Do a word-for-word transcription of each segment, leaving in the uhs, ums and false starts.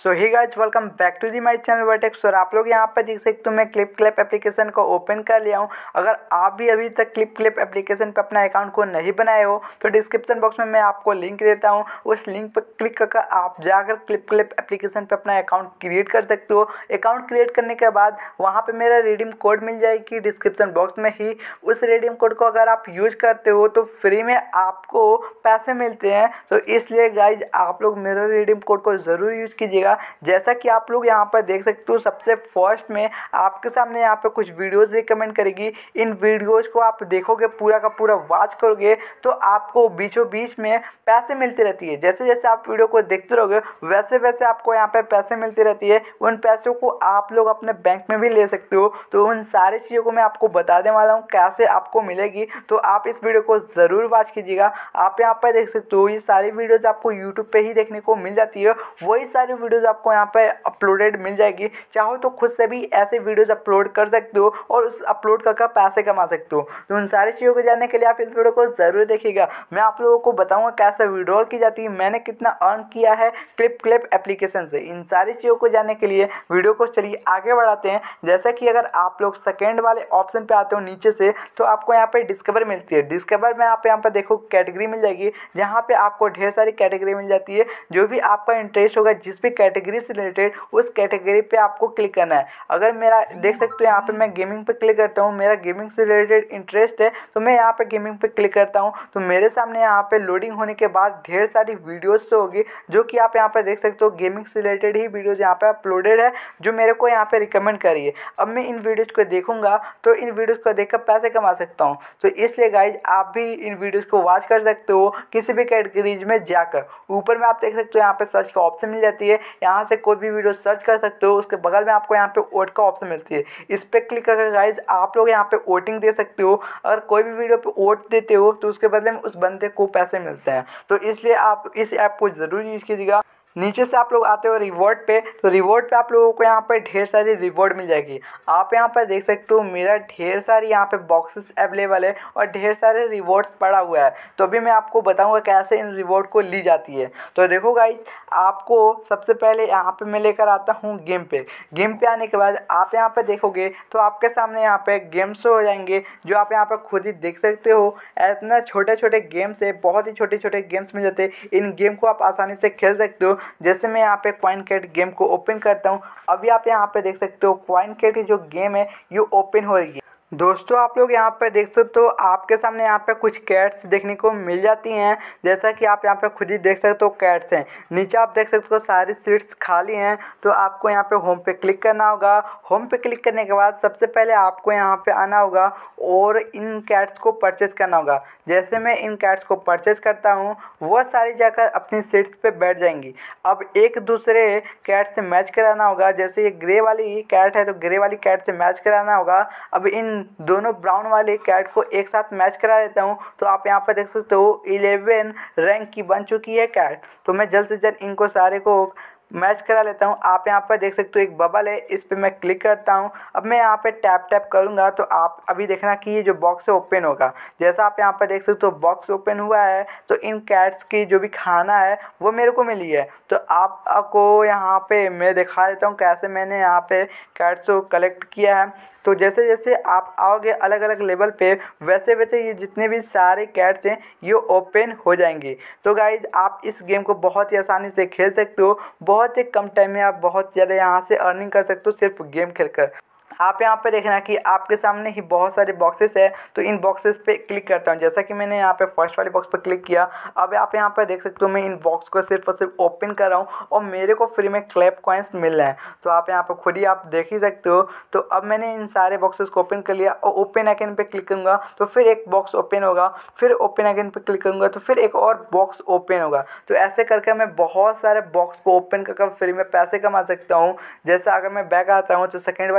So hi guys welcome back to the my channel Vertex. और आप लोग यहाँ पर देख सकते हो मैं क्लिप क्लिप एप्लीकेशन को ओपन कर लिया हूँ। अगर आप भी अभी तक क्लिप क्लिप एप्लीकेशन पर अपना अकाउंट को नहीं बनाए हो तो डिस्क्रिप्शन बॉक्स में मैं आपको लिंक देता हूँ। उस लिंक पर क्लिक करके आप जाकर क्लिप क्लिप एप्लीकेशन पर अपना अकाउंट क्रिएट कर सकते हो। अकाउंट क्रिएट करने के बाद वहाँ पर मेरा रिडीम कोड मिल जाएगी डिस्क्रिप्शन बॉक्स में ही। उस रिडीम कोड को अगर आप यूज करते हो तो फ्री में आपको पैसे मिलते हैं। तो इसलिए गाइज आप लोग मेरा रिडीम कोड को ज़रूर यूज कीजिएगा। जैसा कि आप लोग यहाँ पर देख सकते हो सबसे फर्स्ट में आपके सामने यहाँ पे कुछ वीडियोस रिकमेंड करेगी। इन वीडियोस को आप देखोगे, पूरा का पूरा वॉच करोगे तो आपको बीचों बीच में पैसे मिलती रहती है। जैसे जैसे आप वीडियो को देखते रहोगे वैसे वैसे आपको यहाँ पे पैसे मिलती रहती है। उन पैसों को आप लोग अपने बैंक में भी ले सकते हो। तो उन सारी चीज़ों को मैं आपको बताने वाला हूँ कैसे आपको मिलेगी। तो आप इस वीडियो को ज़रूर वॉच कीजिएगा। आप यहाँ पर देख सकते हो ये सारी वीडियोज़ आपको यूट्यूब पर ही देखने को मिल जाती है। वही सारी वीडियोज़ आपको यहाँ पे अपलोडेड मिल जाएगी। चाहो तो खुद से भी ऐसे वीडियोज़ अपलोड कर सकते हो और उस अपलोड करके पैसे कमा सकते हो। तो उन सारी चीज़ों को जानने के लिए आप इस वीडियो को ज़रूर देखिएगा। मैं आप लोगों को बताऊंगा कैसे विड्रॉल की जाती है, मैंने कितना अर्न किया है क्लिप क्लिप एप्लीकेशन से। इन सारी चीज़ों को जानने के लिए वीडियो को चलिए आगे बढ़ाते हैं। जैसा कि अगर आप लोग सेकेंड वाले ऑप्शन पर आते हो नीचे से तो आपको यहाँ पर डिस्कवर मिलती है। डिस्कवर में आप यहाँ पर देखो कैटेगरी मिल जाएगी, जहाँ पर आपको ढेर सारी कैटेगरी मिल जाती है। जो भी आपका इंटरेस्ट होगा जिस भी कैटेगरी से रिलेटेड उस कैटेगरी पे आपको क्लिक करना है। अगर मेरा देख सकते हो यहाँ पे मैं गेमिंग पे क्लिक करता हूँ, मेरा गेमिंग से रिलेटेड इंटरेस्ट है तो मैं यहाँ पे गेमिंग पे क्लिक करता हूँ। तो मेरे सामने यहाँ पे लोडिंग होने के बाद ढेर सारी वीडियोस होगी जो कि आप यहाँ पे देख सकते हो। गेमिंग से रिलेटेड ही वीडियोज़ यहाँ पे अपलोडेड है जो मेरे को यहाँ पे रिकमेंड करी है। अब मैं इन वीडियोज़ को देखूंगा तो इन वीडियोज़ को देख कर पैसे कमा सकता हूँ। तो इसलिए गाइज आप भी इन वीडियोज़ को वॉच कर सकते हो किसी भी कैटेगरीज में जाकर। ऊपर में आप देख सकते हो यहाँ पे सर्च का ऑप्शन मिल जाती है, यहाँ से कोई भी वीडियो सर्च कर सकते हो। उसके बगल में आपको यहाँ पे वोट का ऑप्शन मिलती है, इस पर क्लिक करके गाइज आप लोग यहाँ पे वोटिंग दे सकते हो। अगर कोई भी वीडियो पे वोट देते हो तो उसके बदले में उस बंदे को पैसे मिलते हैं। तो इसलिए आप इस ऐप को ज़रूर यूज़ कीजिएगा। नीचे से आप लोग आते हो रिवॉर्ड पे, तो रिवॉर्ड पे आप लोगों को यहाँ पर ढेर सारी रिवॉर्ड मिल जाएगी। आप यहाँ पर देख सकते हो मेरा ढेर सारी यहाँ पे बॉक्सेस अवेलेबल है और ढेर सारे रिवॉर्ड्स पड़ा हुआ है। तो अभी मैं आपको बताऊंगा कैसे इन रिवॉर्ड को ली जाती है। तो देखो गाइज आपको सबसे पहले यहाँ पे मैं लेकर आता हूँ गेम पे। गेम पे आने के बाद आप यहाँ पे देखोगे तो आपके सामने यहाँ पे गेम्स हो जाएंगे जो आप यहाँ पर खुद ही देख सकते हो। इतना छोटे छोटे गेम्स है, बहुत ही छोटे छोटे गेम्स मिल जाते हैं। इन गेम को आप आसानी से खेल सकते हो। जैसे मैं यहाँ पे कॉइन कैट गेम को ओपन करता हूँ, अभी आप यहाँ पे देख सकते हो कॉइन कैट की जो गेम है ये ओपन हो रही है। दोस्तों आप लोग यहाँ पर देख सकते हो आपके सामने यहाँ पे कुछ कैट्स देखने को मिल जाती हैं। जैसा कि आप यहाँ पे खुद ही देख सकते हो कैट्स हैं। नीचे आप देख सकते हो सारी सीट्स खाली हैं। तो आपको यहाँ पे होम पे क्लिक करना होगा। होम पे क्लिक करने के बाद सबसे पहले आपको यहाँ पे आना होगा और इन कैट्स को परचेज़ करना होगा। जैसे मैं इन कैट्स को परचेज़ करता हूँ वह सारी जाकर अपनी सीट्स पे बैठ जाएंगी। अब एक दूसरे कैट से मैच कराना होगा। जैसे ये ग्रे वाली कैट है तो ग्रे वाली कैट से मैच कराना होगा। अब इन दोनों ब्राउन वाले कैट को एक साथ मैच करा देता हूँ। तो आप यहाँ पर देख सकते हो इलेवन रैंक की बन चुकी है कैट। तो मैं जल्द से जल्द इनको सारे को मैच करा लेता हूँ। आप यहाँ पर देख सकते हो एक बबल है, इस पर मैं क्लिक करता हूँ। अब मैं यहाँ पे टैप टैप करूँगा तो आप अभी देखना कि ये जो बॉक्स है ओपन होगा। जैसा आप यहाँ पर देख सकते हो बॉक्स ओपन हुआ है तो इन कैट्स की जो भी खाना है वो मेरे को मिली है। तो आप आपको यहाँ पे मैं दिखा देता हूँ कैसे मैंने यहाँ पे कैट्स को कलेक्ट किया है। तो जैसे जैसे आप आओगे अलग अलग लेवल पे वैसे वैसे ये जितने भी सारे कैट्स हैं ये ओपन हो जाएंगे। तो गाइज आप इस गेम को बहुत ही आसानी से खेल सकते हो। बहुत ही कम टाइम में आप बहुत ज़्यादा यहाँ से अर्निंग कर सकते हो सिर्फ गेम खेलकर। आप यहाँ पे देखना कि आपके सामने ही बहुत सारे बॉक्सेस है। तो इन बॉक्सेस पे क्लिक करता हूँ। जैसा कि मैंने यहाँ पे फर्स्ट वाले बॉक्स पर क्लिक किया। अब आप यहाँ पे देख सकते हो मैं इन बॉक्स को सिर्फ और सिर्फ ओपन कर रहा हूँ और मेरे को फ्री में क्लैप कॉइन्स मिल रहे हैं। तो आप यहाँ पे खुद ही आप देख ही सकते हो। तो अब मैंने इन सारे बॉक्सेस को ओपन कर लिया और ओपन आइकन पे क्लिक करूँगा तो फिर एक बॉक्स ओपन होगा। फिर ओपन आइकन पे क्लिक करूँगा तो फिर एक और बॉक्स ओपन होगा। तो ऐसे करके मैं बहुत सारे बॉक्स को ओपन करके फ्री में पैसे कमा सकता हूँ। जैसा अगर मैं बैक आता हूँ तो सेकेंड वाली बॉक्स पर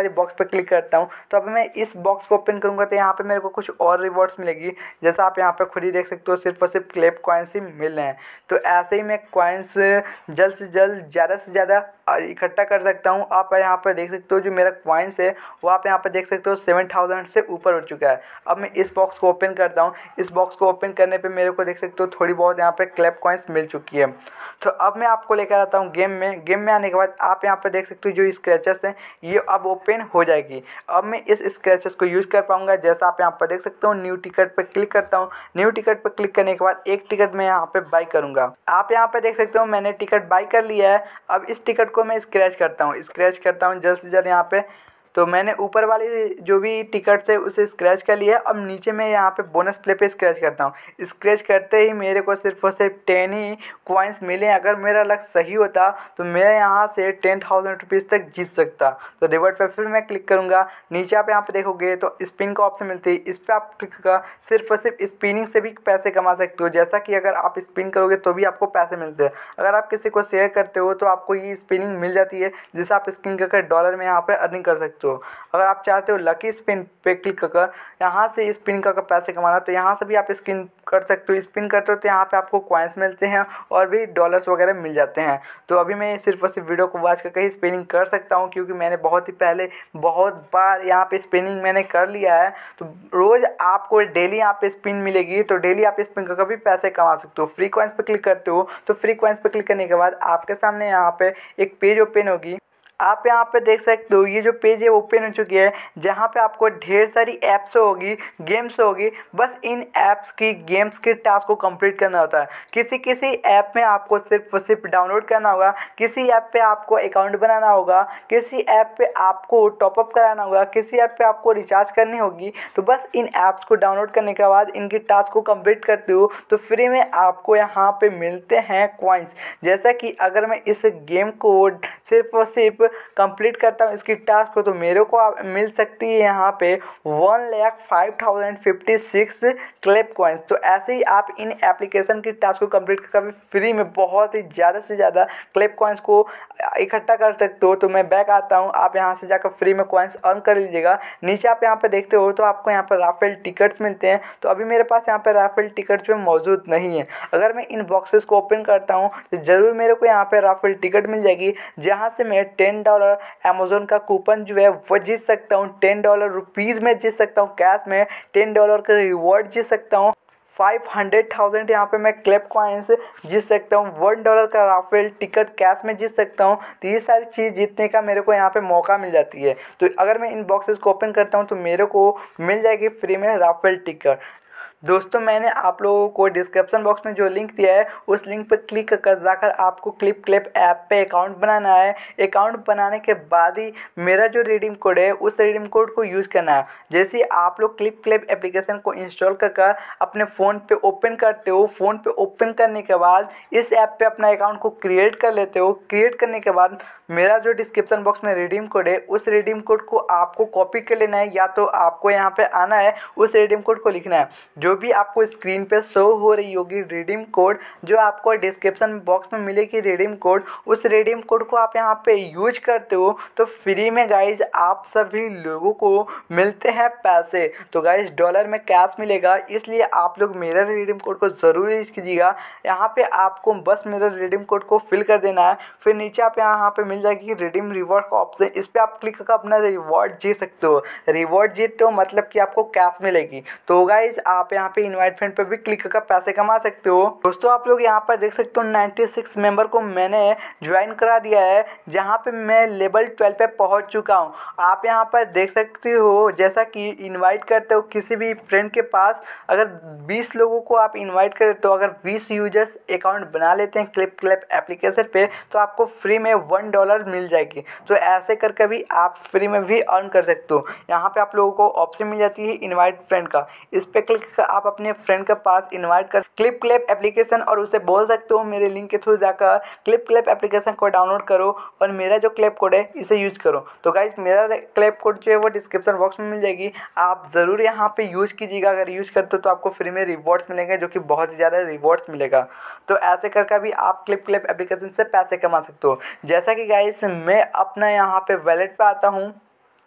क्लिक करता हूँ तो अब मैं इस बॉक्स को ओपन करूँगा तो यहाँ पे मेरे को कुछ और रिवॉर्ड्स मिलेगी। जैसा आप यहाँ पे खुद ही देख सकते हो सिर्फ और सिर्फ क्लेप कॉइन्स ही मिल रहे हैं। तो ऐसे ही मैं कॉइन्स जल्द से जल्द ज़्यादा से ज़्यादा इकट्ठा कर सकता हूँ। आप यहाँ पर देख सकते हो जो मेरा कॉइन्स है वो आप यहाँ पर देख सकते हो सेवन थाउजेंड से ऊपर हो चुका है। अब मैं इस बॉक्स को ओपन करता हूँ। इस बॉक्स को ओपन करने पे मेरे को देख सकते हो थोड़ी बहुत यहाँ पे क्लेप कॉइन्स मिल चुकी है। तो अब मैं आपको लेकर आता हूँ गेम में। गेम में आने के बाद आप यहाँ पर देख सकते हो जो स्क्रैचेस हैं ये अब ओपन हो जाएगी। अब मैं इस स्क्रैचेस को यूज़ कर पाऊँगा। जैसा आप यहाँ पर देख सकते हो न्यू टिकट पर क्लिक करता हूँ। न्यू टिकट पर क्लिक करने के बाद एक टिकट मैं यहाँ पे बाई करूँगा। आप यहाँ पे देख सकते हो मैंने टिकट बाई कर लिया है। अब इस टिकट को मैं स्क्रैच करता हूँ स्क्रैच करता हूँ जल्द से जल्द यहाँ पे। तो मैंने ऊपर वाली जो भी टिकट्स है उसे स्क्रैच कर लिया है। अब नीचे में यहाँ पे बोनस प्ले पे स्क्रैच करता हूँ। स्क्रैच करते ही मेरे को सिर्फ और सिर्फ टेन ही कॉइन्स मिले। अगर मेरा लक सही होता तो मैं यहाँ से टेन थाउजेंड रुपीज़ तक जीत सकता। तो रिवॉर्ड पे फिर मैं क्लिक करूँगा। नीचे आप यहाँ पे देखोगे तो स्पिन का ऑप्शन मिलती है। इस पर आप क्लिक कर सिर्फ और सिर्फ स्पिनिंग से भी पैसे कमा सकते हो। जैसा कि अगर आप स्पिन करोगे तो भी आपको पैसे मिलते हैं। अगर आप किसी को शेयर करते हो तो आपको ये स्पिनिंग मिल जाती है जिससे आप स्पिन करके डॉलर में यहाँ पे अर्निंग कर सकते हो। अगर आप चाहते हो लकी स्पिन पे क्लिक कर यहाँ से स्पिन कर पैसे कमाना तो यहाँ से भी आप स्पिन कर सकते हो। स्पिन करते हो तो यहाँ पे आपको कॉइन्स मिलते हैं और भी डॉलर्स वगैरह मिल जाते हैं। तो अभी मैं सिर्फ और सिर्फ वीडियो को वॉच करके ही स्पिनिंग कर सकता हूँ क्योंकि मैंने बहुत ही पहले बहुत बार यहाँ पे स्पिनिंग मैंने कर लिया है। तो रोज़ आपको डेली यहाँ पे स्पिन मिलेगी तो डेली आप स्पिन करके भी पैसे कमा सकते हो। फ्री कॉइन्स पे क्लिक करते हो तो फ्री कॉइन्स पे क्लिक करने के बाद आपके सामने यहाँ पे एक पेज ओपन होगी। आप यहाँ पे देख सकते हो ये जो पेज है ओपन हो चुकी है जहाँ पे आपको ढेर सारी ऐप्स होगी गेम्स होगी। बस इन ऐप्स की गेम्स के टास्क को कंप्लीट करना होता है। किसी किसी ऐप में आपको सिर्फ सिर्फ डाउनलोड करना होगा, किसी ऐप पे आपको अकाउंट बनाना होगा, किसी ऐप पे आपको टॉपअप कराना होगा, किसी ऐप पे आपको रिचार्ज करनी होगी। तो बस इन ऐप्स को डाउनलोड करने के बाद इनके टास्क को कंप्लीट करते हो तो फ्री में आपको यहाँ पे मिलते हैं कॉइन्स। जैसा कि अगर मैं इस गेम को सिर्फ और सिर्फ कंप्लीट करता हूँ इसकी टास्क को तो मेरे को मिल सकती है यहाँ पे one lakh five thousand fifty six clap coins. तो ऐसे ही आप इन एप्लीकेशन की टास्क को कंप्लीट करके फ्री में बहुत ही ज़्यादा से ज़्यादा क्लेप कॉइन्स को इकट्ठा कर सकते हो। तो मैं बैक आता हूँ, आप यहाँ से जाकर फ्री में कॉइन्स अर्न कर लीजिएगा। नीचे आप यहाँ पे देखते हो तो आपको यहाँ पर राफेल टिकट्स मिलते हैं। तो अभी मेरे पास यहाँ पर राफेल टिकट जो मौजूद नहीं है। अगर मैं इन बॉक्सेस को ओपन करता हूँ तो ज़रूर मेरे को यहाँ पर राफेल टिकट मिल जाएगी जहाँ से मैं टेन डॉलर अमेज़न का कूपन जो है वो जीत सकता हूँ। टेन डॉलर रुपीज़ में जीत सकता हूँ। कैश में टेन डॉलर का रिवॉर्ड जीत सकता हूँ। फाइव हंड्रेड थाउजेंड यहाँ पे मैं क्लेप कॉइन्स जीत सकता हूँ। वन डॉलर का राफेल टिकट कैश में जीत सकता हूँ। तो ये सारी चीज़ जीतने का मेरे को यहाँ पे मौका मिल जाती है। तो अगर मैं इन बॉक्सेस को ओपन करता हूँ तो मेरे को मिल जाएगी फ्री में राफेल टिकट। दोस्तों मैंने आप लोगों को डिस्क्रिप्शन बॉक्स में जो लिंक दिया है उस लिंक पर क्लिक कर जाकर आपको क्लिप क्लिप ऐप पे अकाउंट बनाना है। अकाउंट बनाने के बाद ही मेरा जो रिडीम कोड है उस रिडीम कोड को यूज़ करना है। जैसे आप लोग क्लिप क्लिप एप्लीकेशन को इंस्टॉल कर कर अपने फ़ोन पे ओपन करते हो, फ़ोन पे ओपन करने के बाद इस ऐप पे अपना अकाउंट को क्रिएट कर लेते हो। क्रिएट करने के बाद मेरा जो डिस्क्रिप्शन बॉक्स में रिडीम कोड है उस रिडीम कोड को आपको कॉपी कर लेना है या तो आपको यहाँ पे आना है उस रिडीम कोड को लिखना है। जो भी आपको स्क्रीन पे शो हो रही होगी रिडीम कोड जो आपको डिस्क्रिप्शन बॉक्स में मिलेगी रिडीम कोड, उस रिडीम कोड को आप यहाँ पे यूज करते हो तो फ्री में गाइज आप सभी लोगों को मिलते हैं पैसे। तो गाइज डॉलर में कैश मिलेगा, इसलिए आप लोग मेरा रिडीम कोड को ज़रूर यूज कीजिएगा। यहाँ पे आपको बस मेरा रिडीम कोड को फिल कर देना है। फिर नीचे आप यहाँ पे मिल जाएगी रिडीम रिवॉर्ड का ऑप्शन, इस पर आप क्लिक करके अपना रिवॉर्ड जीत सकते हो। रिवॉर्ड जीतते हो मतलब कि आपको कैश मिलेगी। तो गाइज आप यहाँ पे इनवाइट फ्रेंड पे भी क्लिक करके पैसे कमा सकते हो। दोस्तों आप लोग यहाँ पर देख सकते हो नाइन्टी सिक्स मेंबर को मैंने ज्वाइन करा दिया है जहाँ पे मैं लेवल ट्वेल्व पे पहुँच चुका हूँ। आप यहाँ पर देख सकते हो जैसा कि इनवाइट करते हो किसी भी फ्रेंड के पास, अगर बीस लोगों को आप इनवाइट करें तो अगर बीस यूजर्स अकाउंट बना लेते हैं क्लिप क्लिप एप्लीकेशन पे तो आपको फ्री में वन डॉलर मिल जाएगी। तो ऐसे करके भी आप फ्री में भी अर्न कर सकते हो। यहाँ पे आप लोगों को ऑप्शन मिल जाती है इनवाइट फ्रेंड का, इस पे क्लिक कर आप अपने फ्रेंड के पास इनवाइट कर क्लिप क्लिप एप्लीकेशन और उसे बोल सकते हो मेरे लिंक के थ्रू जाकर क्लिप क्लिप एप्लीकेशन को डाउनलोड करो और मेरा जो क्लिप कोड है इसे यूज करो। तो गाइज मेरा क्लिप कोड जो है वो डिस्क्रिप्शन बॉक्स में मिल जाएगी, आप ज़रूर यहाँ पे यूज़ कीजिएगा। अगर यूज़ करते हो तो आपको फ्री में रिवॉर्ड्स मिलेंगे जो कि बहुत ही ज़्यादा रिवॉर्ड्स मिलेगा। तो ऐसे करके भी आप क्लिप क्लिप एप्लीकेशन से पैसे कमा सकते हो। जैसा कि गाइज मैं अपना यहाँ पे वैलेट पे आता हूँ,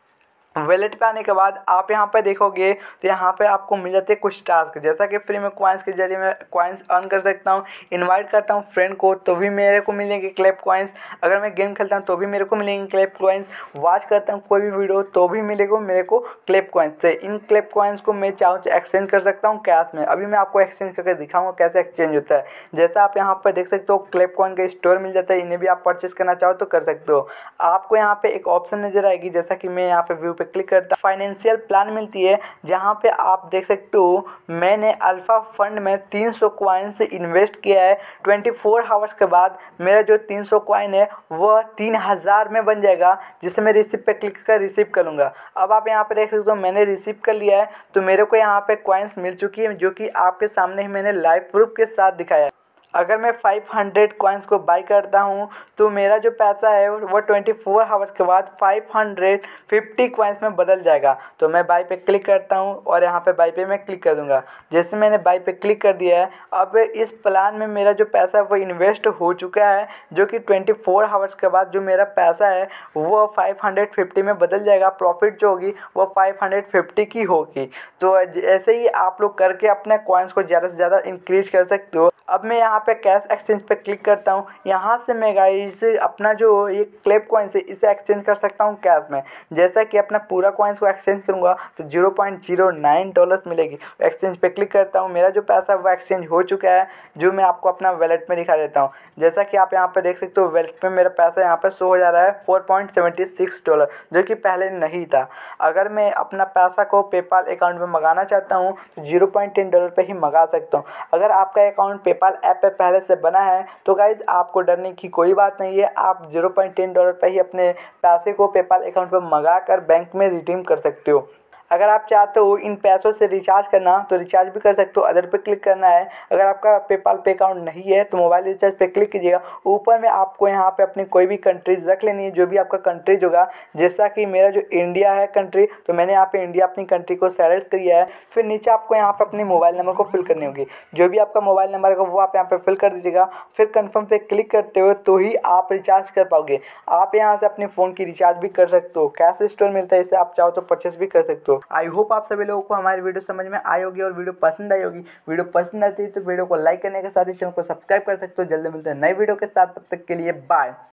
वैलेट पे आने के बाद आप यहाँ पे देखोगे तो यहाँ पे आपको मिल जाते हैं कुछ टास्क, जैसा कि फ्री में कॉइन्स के जरिए मैं कॉइन्स अर्न कर सकता हूँ। इनवाइट करता हूँ फ्रेंड को तो भी मेरे को मिलेंगे क्लैप कॉइन्स। अगर मैं गेम खेलता हूँ तो भी मेरे को मिलेंगे क्लैप कॉइन्स। वॉच करता हूँ कोई भी वीडियो तो भी मिलेगा मेरे को क्लैप कॉइन्स से। इन क्लैप कॉइन्स को मैं चाहूँ तो एक्सचेंज कर सकता हूँ कैश में। अभी मैं आपको एक्सचेंज करके दिखाऊंगा कैसे एक्सचेंज होता है। जैसा आप यहाँ पर देख सकते हो क्लैप कॉइन का स्टोर मिल जाता है, इन्हें भी आप परचेस करना चाहो तो कर सकते हो। आपको यहाँ पे एक ऑप्शन नजर आएगी, जैसा कि मैं यहाँ पे व्यू पे क्लिक करता हूँ, फाइनेंशियल प्लान मिलती है, जहाँ पे आप देख सकते हो मैंने अल्फा फंड में तीन सौ कॉइन्स इन्वेस्ट किया है। ट्वेंटी फोर आवर्स के बाद मेरा जो तीन सौ कॉइन है वह तीन हज़ार में बन जाएगा, जिसे मैं रिसीव पे क्लिक कर रिसीव कर लूँगा। अब आप यहाँ पे देख सकते हो मैंने रिसीव कर लिया है, तो मेरे को यहाँ पे कॉइन्स मिल चुकी है, जो कि आपके सामने ही मैंने लाइव प्रूफ के साथ दिखाया है। अगर मैं पाँच सौ कॉइन्स को बाई करता हूँ तो मेरा जो पैसा है वो चौबीस आवर्स के बाद पाँच सौ पचास कॉइन्स में बदल जाएगा। तो मैं बाई पे क्लिक करता हूँ और यहाँ पे बाई पे मैं क्लिक कर दूँगा। जैसे मैंने बाई पे क्लिक कर दिया है, अब इस प्लान में मेरा जो पैसा है वो इन्वेस्ट हो चुका है, जो कि चौबीस आवर्स के बाद जो मेरा पैसा है वो पाँच सौ पचास में बदल जाएगा। प्रॉफिट जो होगी वो पाँच सौ पचास की होगी। तो ऐसे ही आप लोग करके अपने कॉइन्स को ज़्यादा से ज़्यादा इंक्रीज कर सकते हो। अब मैं यहाँ पे कैश एक्सचेंज पे क्लिक करता हूँ। यहाँ से मैं गाइस अपना जो ये क्लैप कॉइन्स है इसे एक्सचेंज कर सकता हूँ कैश में। जैसा कि अपना पूरा कॉइन्स को एक्सचेंज करूँगा तो zero point zero nine dollars मिलेगी। एक्सचेंज पे क्लिक करता हूँ, मेरा जो पैसा है वो एक्सचेंज हो चुका है, जो मैं आपको अपना वैलेट में दिखा देता हूँ। जैसा कि आप यहाँ पे देख सकते हो वैलेट में मेरा पैसा यहाँ पे शो हो जा रहा है four point seven six dollar, जो कि पहले नहीं था। अगर मैं अपना पैसा को पेपाल अकाउंट में मंगाना चाहता हूँ तो ज़ीरो पॉइंट टेन डॉलर पे ही मंगा सकता हूँ। अगर आपका अकाउंट पेपाल ऐप पे पहले से बना है तो गाइज आपको डरने की कोई बात नहीं है। आप ज़ीरो पॉइंट टेन डॉलर पे ही अपने पैसे को पेपाल अकाउंट पर मंगा कर बैंक में रिडीम कर सकते हो। अगर आप चाहते हो इन पैसों से रिचार्ज करना तो रिचार्ज भी कर सकते हो। अदर पे क्लिक करना है। अगर आपका पेपाल पे अकाउंट नहीं है तो मोबाइल रिचार्ज पे क्लिक कीजिएगा। ऊपर में आपको यहाँ पे अपनी कोई भी कंट्रीज रख लेनी है, जो भी आपका कंट्रीज होगा। जैसा कि मेरा जो इंडिया है कंट्री, तो मैंने यहाँ पे इंडिया अपनी कंट्री को सेलेक्ट किया है। फिर नीचे आपको यहाँ पे अपनी मोबाइल नंबर को फिल करनी होगी। जो भी आपका मोबाइल नंबर है वो आप यहाँ पे फिल कर दीजिएगा। फिर कन्फर्म पे क्लिक करते हो तो ही आप रिचार्ज कर पाओगे। आप यहाँ से अपने फ़ोन की रिचार्ज भी कर सकते हो। कैश स्टोर मिलता है, इसे आप चाहो तो परचेस भी कर सकते हो। आई होप आप सभी लोगों को हमारी वीडियो समझ में आई होगी और वीडियो पसंद आई होगी। वीडियो पसंद आती है तो वीडियो को लाइक करने के साथ ही चैनल को सब्सक्राइब कर सकते हो। जल्दी मिलते हैं नई वीडियो के साथ, तब तक के लिए बाय।